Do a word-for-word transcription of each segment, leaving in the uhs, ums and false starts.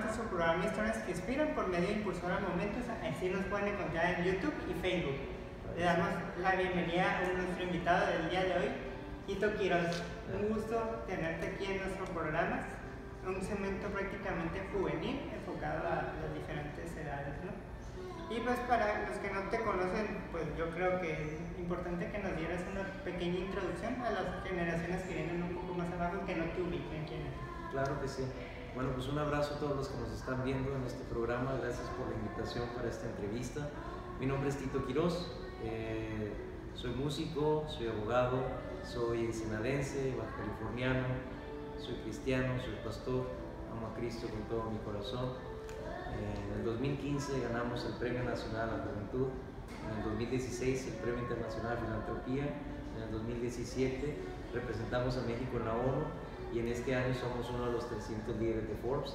comparto su programa Historias que Inspiran por medio de Impulsora Momentos. Así nos pueden encontrar en YouTube y Facebook. Le damos la bienvenida a nuestro invitado del día de hoy, Tito Quiroz. Un gusto tenerte aquí en nuestro programa, un segmento prácticamente juvenil enfocado a las diferentes edades, ¿no? Y pues para los que no te conocen, pues yo creo que es importante que nos dieras una pequeña introducción a las generaciones que vienen un poco más abajo, que no te ubiquen quién es. Claro que sí. Bueno, pues un abrazo a todos los que nos están viendo en este programa. Gracias por la invitación para esta entrevista. Mi nombre es Tito Quiroz, eh, soy músico, soy abogado, soy ensenadense, bajo californiano, soy cristiano, soy pastor, amo a Cristo con todo mi corazón. En el dos mil quince ganamos el Premio Nacional a la Juventud, en el dos mil dieciséis el Premio Internacional a Filantropía, en el dos mil diecisiete representamos a México en la ONU y en este año somos uno de los trescientos líderes de Forbes.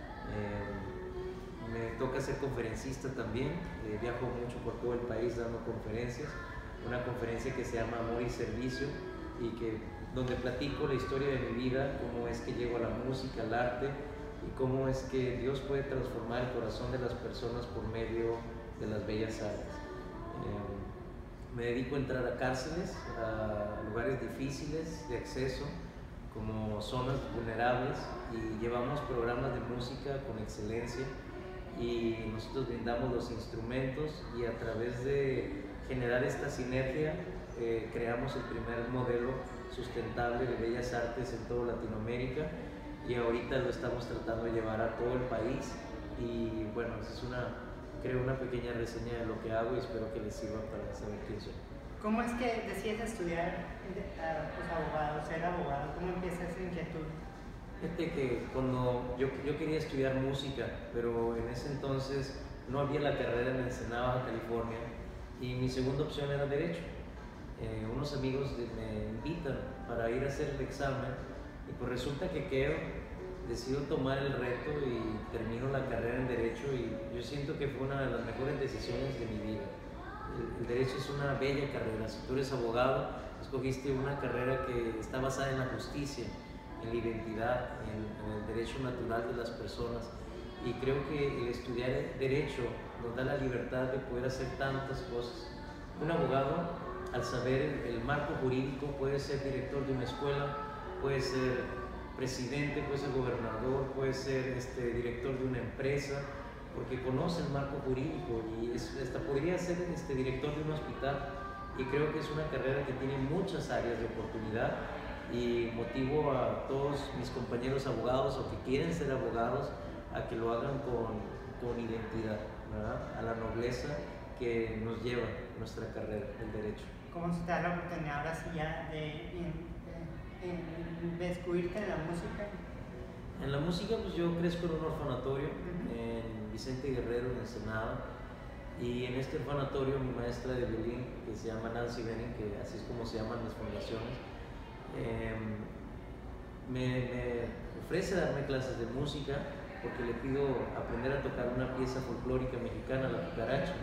Eh, me toca ser conferencista también, eh, viajo mucho por todo el país dando conferencias, una conferencia que se llama Amor y Servicio y que, donde platico la historia de mi vida, cómo es que llego a la música, al arte, y cómo es que Dios puede transformar el corazón de las personas por medio de las bellas artes. Eh, me dedico a entrar a cárceles, a lugares difíciles de acceso, como zonas vulnerables, y llevamos programas de música con excelencia y nosotros brindamos los instrumentos y a través de generar esta sinergia eh, creamos el primer modelo sustentable de bellas artes en toda Latinoamérica. Y ahorita lo estamos tratando de llevar a todo el país y bueno, esa es una, creo, una pequeña reseña de lo que hago y espero que les sirva para saber quién soy. ¿Cómo es que decides estudiar uh, pues, abogado, ser abogado? ¿Cómo empieza esa inquietud? Fíjate que cuando yo, yo quería estudiar música, pero en ese entonces no había la carrera en Ensenada, Baja California, y mi segunda opción era Derecho. Eh, unos amigos de, me invitan para ir a hacer el examen. Y pues resulta que quedo, decido tomar el reto y termino la carrera en Derecho y yo siento que fue una de las mejores decisiones de mi vida. El, el Derecho es una bella carrera. Si tú eres abogado, escogiste una carrera que está basada en la justicia, en la identidad, en, en el derecho natural de las personas. Y creo que el estudiar Derecho nos da la libertad de poder hacer tantas cosas. Un abogado, al saber el, el marco jurídico, puede ser director de una escuela, puede ser presidente, puede ser gobernador, puede ser este, director de una empresa, porque conoce el marco jurídico y es, hasta podría ser este, director de un hospital. Y creo que es una carrera que tiene muchas áreas de oportunidad y motivo a todos mis compañeros abogados o que quieren ser abogados a que lo hagan con, con identidad, ¿verdad? A la nobleza que nos lleva nuestra carrera, el derecho. ¿Cómo se te da la oportunidad ahora sí ya de... de en descubrirte en la música? En la música, pues yo crezco en un orfanatorio, uh-huh. en Vicente Guerrero, en Ensenada, y en este orfanatorio mi maestra de violín, que se llama Nancy Benning, que así es como se llaman las fundaciones, eh, me, me ofrece darme clases de música porque le pido aprender a tocar una pieza folclórica mexicana, La Cucaracha,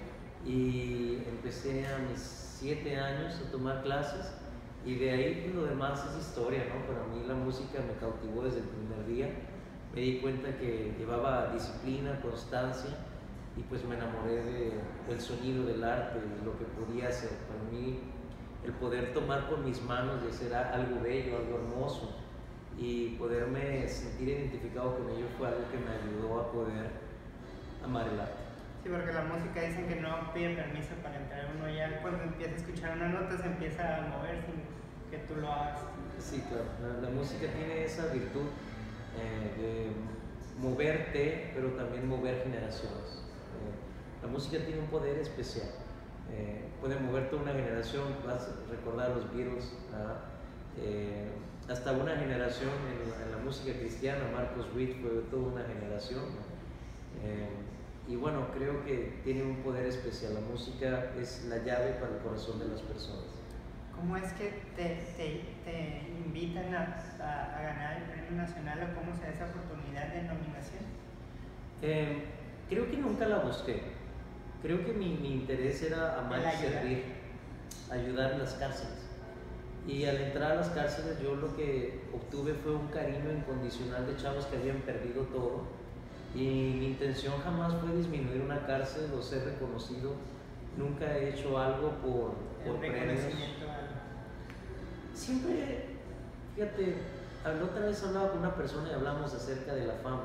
y empecé a mis siete años a tomar clases. Y de ahí pues, lo demás es historia, ¿no? Para mí la música me cautivó desde el primer día. Me di cuenta que llevaba disciplina, constancia y pues me enamoré de, del sonido, del arte, de lo que podía hacer. Para mí el poder tomar con mis manos y hacer algo bello, algo hermoso y poderme sentir identificado con ello fue algo que me ayudó a poder amar el arte. Sí, porque la música dicen que no pide permiso para entrar. Uno ya cuando empieza a escuchar una nota se empieza a mover sin que tú lo hagas. Sí, claro. La, la música tiene esa virtud eh, de moverte, pero también mover generaciones. Eh, la música tiene un poder especial. Eh, puede mover toda una generación, vas a recordar a los Beatles, eh, hasta una generación en la, en la música cristiana. Marcos Witt fue toda una generación, ¿no? Eh, Y bueno, creo que tiene un poder especial. La música es la llave para el corazón de las personas. ¿Cómo es que te, te, te invitan a, a, a ganar el Premio Nacional o cómo se da esa oportunidad de nominación? Eh, creo que nunca la busqué. Creo que mi, mi interés era amar y servir, ayudar en las cárceles. Y al entrar a las cárceles yo lo que obtuve fue un cariño incondicional de chavos que habían perdido todo Y mi intención jamás fue disminuir una cárcel o ser reconocido. Nunca he hecho algo por, por premios. Siempre, fíjate, la otra vez hablaba con una persona y hablamos acerca de la fama.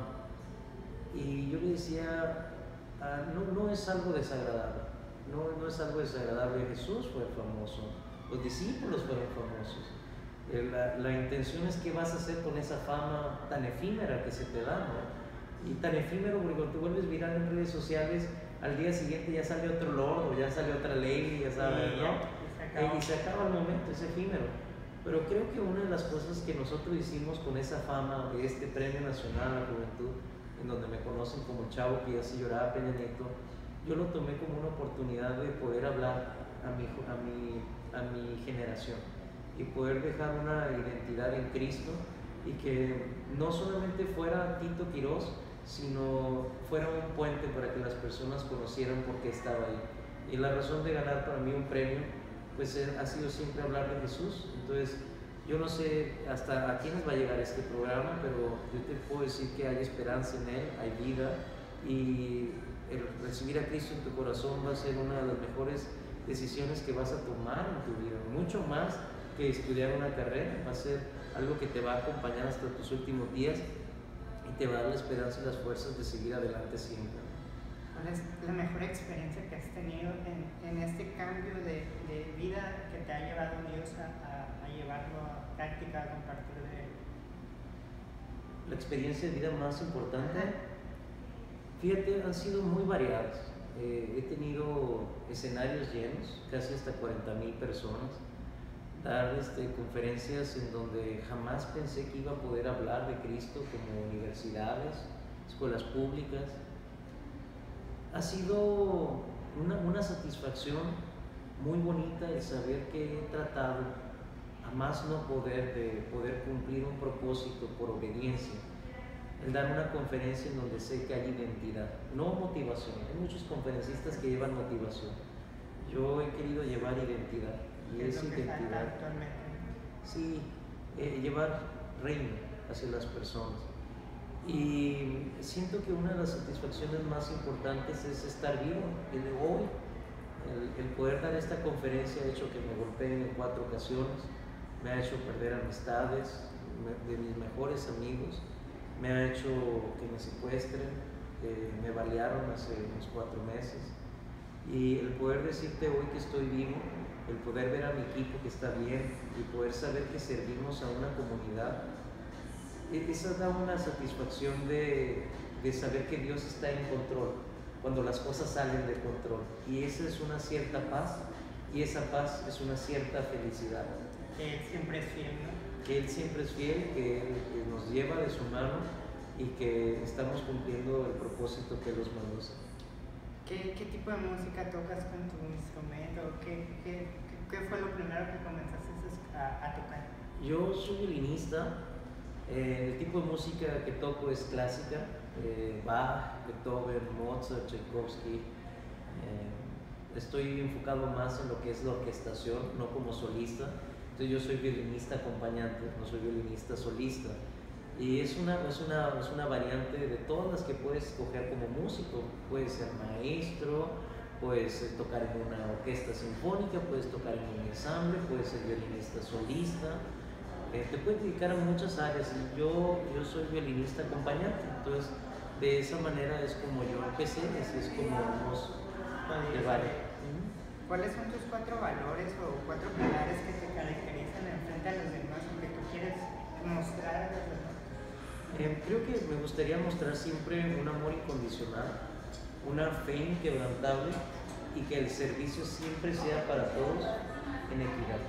Y yo le decía, ah, no, no es algo desagradable, no, no es algo desagradable. Jesús fue famoso, los discípulos fueron famosos. La, la intención es qué vas a hacer con esa fama tan efímera que se te da, ¿no? Y tan efímero porque cuando te vuelves viral en redes sociales, al día siguiente ya sale otro lord o ya sale otra lady, ya sabes, sí, ¿no? Ya, y, se y se acaba el momento, es efímero. Pero creo que una de las cosas que nosotros hicimos con esa fama de este Premio Nacional a la Juventud, en donde me conocen como el chavo que ya se lloraba Peña Nieto, yo lo tomé como una oportunidad de poder hablar a mi, a mi, a mi generación y poder dejar una identidad en Cristo, y que no solamente fuera Tito Quiroz, sino fuera un puente para que las personas conocieran por qué estaba ahí. Y la razón de ganar para mí un premio pues ha sido siempre hablar de Jesús. Entonces yo no sé hasta a quiénes va a llegar este programa, pero yo te puedo decir que hay esperanza en él, hay vida, y el recibir a Cristo en tu corazón va a ser una de las mejores decisiones que vas a tomar en tu vida, mucho más que estudiar una carrera. Va a ser algo que te va a acompañar hasta tus últimos días y te va a dar la esperanza y las fuerzas de seguir adelante siempre. ¿Cuál es la mejor experiencia que has tenido en, en este cambio de, de vida que te ha llevado Dios a, a, a llevarlo a práctica, a compartir de él? La experiencia de vida más importante, fíjate, han sido muy variadas. Eh, he tenido escenarios llenos, casi hasta cuarenta mil personas, dar este, conferencias en donde jamás pensé que iba a poder hablar de Cristo, como universidades, escuelas públicas. Ha sido una, una satisfacción muy bonita el saber que he tratado a más no poder de poder cumplir un propósito por obediencia, el dar una conferencia en donde sé que hay identidad, no motivación. Hay muchos conferencistas que llevan motivación, yo he querido llevar identidad, y es esa lo que identidad, falta actualmente. sí, eh, llevar reino hacia las personas. Y siento que una de las satisfacciones más importantes es estar vivo, el de hoy. El, el poder dar esta conferencia ha hecho que me golpeen en cuatro ocasiones, me ha hecho perder amistades me, de mis mejores amigos, me ha hecho que me secuestren, eh, me balearon hace unos cuatro meses. Y el poder decirte hoy que estoy vivo, el poder ver a mi equipo que está bien y poder saber que servimos a una comunidad, esa da una satisfacción de, de saber que Dios está en control cuando las cosas salen de control, y esa es una cierta paz, y esa paz es una cierta felicidad. Que Él siempre es fiel, ¿no? Que Él siempre es fiel, que, que nos lleva de su mano y que estamos cumpliendo el propósito que Él nos mandó. ¿Qué, ¿Qué tipo de música tocas con tu instrumento? ¿Qué, qué, qué fue lo primero que comenzaste a, a tocar? Yo soy violinista. Eh, el tipo de música que toco es clásica, eh, Bach, Beethoven, Mozart, Tchaikovsky. Eh, estoy enfocado más en lo que es la orquestación, no como solista. Entonces yo soy violinista acompañante, no soy violinista solista. Y es una, es, una, es una variante de todas las que puedes escoger como músico. Puedes ser maestro, puedes tocar en una orquesta sinfónica, puedes tocar en un ensamble, puedes ser violinista solista. Eh, te puedes dedicar a muchas áreas, y yo, yo soy violinista acompañante. Entonces de esa manera es como yo empecé, así es como nos llevar. ¿Cuáles son tus cuatro valores o cuatro pilares que te caracterizan en frente a los demás o que tú quieres mostrar a los demás? Eh, creo que me gustaría mostrar siempre un amor incondicional, una fe inquebrantable, y que el servicio siempre sea para todos en equidad.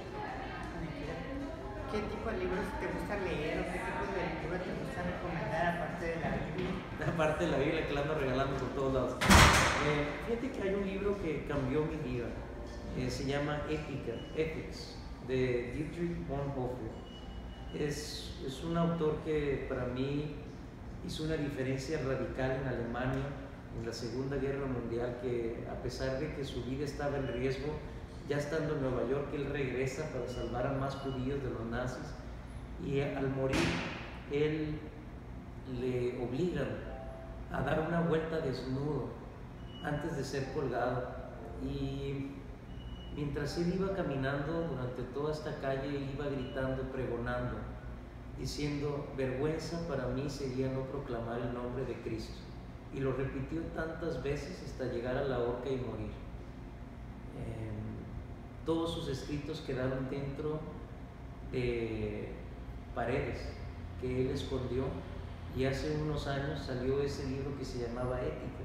¿Qué tipo de libros te gusta leer o qué tipo de libros te gusta recomendar aparte de la Biblia? Aparte de la Biblia, que la ando regalando por todos lados. Eh, fíjate que hay un libro que cambió mi vida, eh, se llama Ética, Ethics, de Dietrich Bonhoeffer. Es, es un autor que para mí hizo una diferencia radical en Alemania en la Segunda Guerra Mundial, que a pesar de que su vida estaba en riesgo, ya estando en Nueva York, él regresa para salvar a más judíos de los nazis, y al morir, él le obligan a dar una vuelta desnudo antes de ser colgado. Y mientras él iba caminando durante toda esta calle, él iba gritando, pregonando, diciendo: vergüenza para mí sería no proclamar el nombre de Cristo. Y lo repitió tantas veces hasta llegar a la horca y morir. Eh, todos sus escritos quedaron dentro de paredes que él escondió, y hace unos años salió ese libro que se llamaba Ética.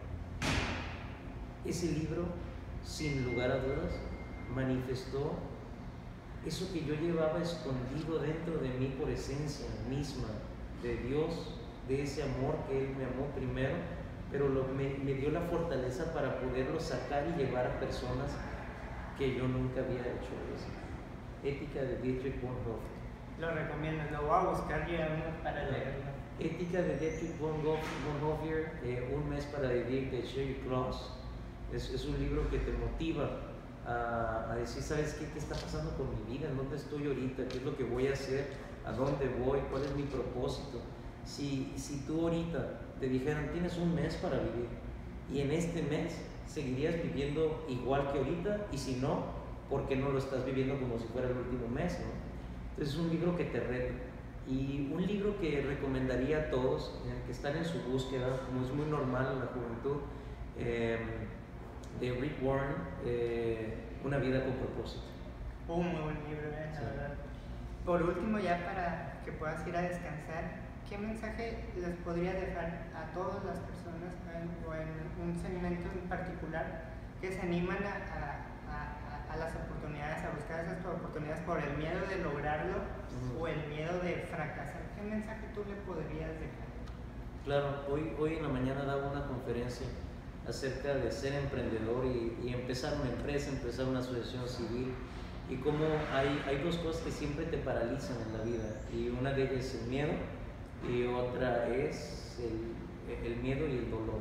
Ese libro, sin lugar a dudas, manifestó eso que yo llevaba escondido dentro de mí por esencia misma de Dios, de ese amor que Él me amó primero, pero lo, me, me dio la fortaleza para poderlo sacar y llevar a personas que yo nunca había hecho eso. Ética de Dietrich Bonhoeffer. Lo recomiendo, lo voy a buscar yo para leerlo. Ética de Dietrich Bonhoeffer, eh, Un mes para vivir, de Sherry Cross. Es, es un libro que te motiva a, a decir, ¿sabes qué? ¿Qué está pasando con mi vida? ¿En dónde estoy ahorita? ¿Qué es lo que voy a hacer? ¿A dónde voy? ¿Cuál es mi propósito? Si, si tú ahorita te dijeran, tienes un mes para vivir, y en este mes seguirías viviendo igual que ahorita, y si no, ¿por qué no lo estás viviendo como si fuera el último mes, ¿no? Entonces es un libro que te reta, y un libro que recomendaría a todos eh, que están en su búsqueda, como es muy normal en la juventud, eh, de Rick Warren, eh, Una vida con propósito. Un muy buen libro, eh, la Sí. verdad. Por último, ya para que puedas ir a descansar, ¿qué mensaje les podría dejar a todas las personas en, o en un segmento en particular que se animan a, a, a, a las oportunidades, a buscar esas oportunidades por el miedo de lograrlo uh-huh. o el miedo de fracasar? ¿Qué mensaje tú le podrías dejar? Claro, hoy, hoy en la mañana daba una conferencia acerca de ser emprendedor y, y empezar una empresa, empezar una asociación civil, y cómo hay, hay dos cosas que siempre te paralizan en la vida, y una de ellas es el miedo y otra es el, el miedo y el dolor.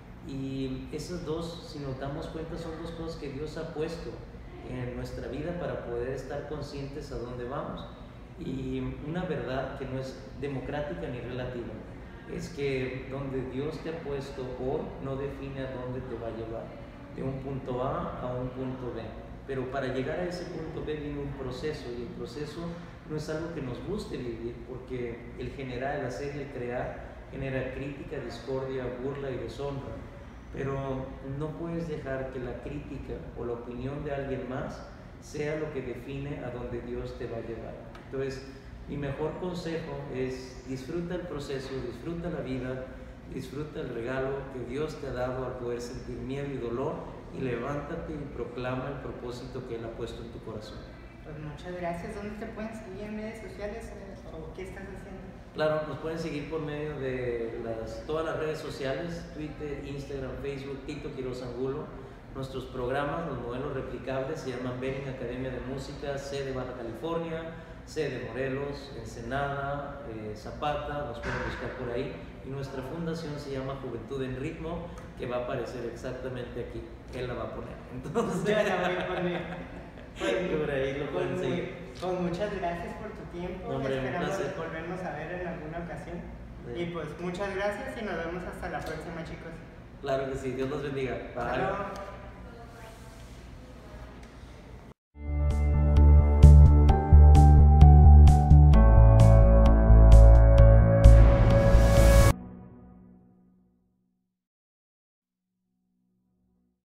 Y esas dos, si nos damos cuenta, son dos cosas que Dios ha puesto en nuestra vida para poder estar conscientes a dónde vamos. Y una verdad que no es democrática ni relativa es que donde Dios te ha puesto hoy no define a dónde te va a llevar, de un punto A a un punto B. Pero para llegar a ese punto B viene un proceso, y el proceso no es algo que nos guste vivir, porque el generar, el hacer y el crear genera crítica, discordia, burla y deshonra. Pero no puedes dejar que la crítica o la opinión de alguien más sea lo que define a dónde Dios te va a llevar. Entonces, mi mejor consejo es: disfruta el proceso, disfruta la vida, disfruta el regalo que Dios te ha dado al poder sentir miedo y dolor, y levántate y proclama el propósito que Él ha puesto en tu corazón. Pues muchas gracias. ¿Dónde te pueden seguir en redes sociales o qué estás haciendo? Claro, nos pueden seguir por medio de las, todas las redes sociales: Twitter, Instagram, Facebook, Tito Quiroz Angulo. Nuestros programas, los modelos replicables, se llaman Bering Academia de Música, C de Baja California, C de Morelos, Ensenada, eh, Zapata, nos pueden buscar por ahí. Y nuestra fundación se llama Juventud en Ritmo, que va a aparecer exactamente aquí. Él la va a poner. Entonces, ya la voy a poner. Pues, por ahí lo pueden pues, seguir. Pues muchas gracias por tu tiempo. No, hombre, esperamos volvernos a ver en alguna ocasión. Sí. Y pues muchas gracias y nos vemos hasta la próxima, chicos. Claro que sí. Dios los bendiga. Bye. Hasta luego.